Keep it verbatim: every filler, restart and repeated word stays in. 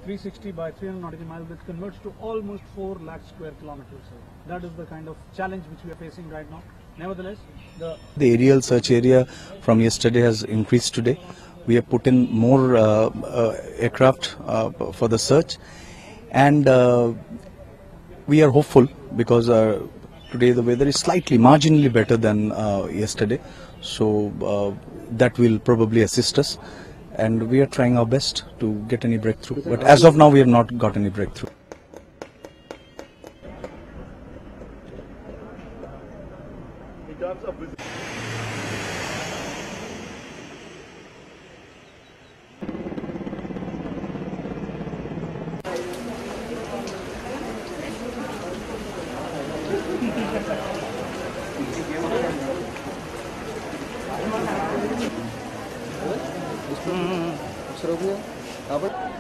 three sixty by three hundred nautical miles, which converts to almost four lakh square kilometers. So that is the kind of challenge which we are facing right now. Nevertheless, the The aerial search area from yesterday has increased today. We have put in more uh, uh, aircraft uh, for the search, and uh, we are hopeful because uh, today the weather is slightly marginally better than uh, yesterday, so uh, that will probably assist us, and we are trying our best to get any breakthrough. But as of now, we have not got any breakthrough. Hmm.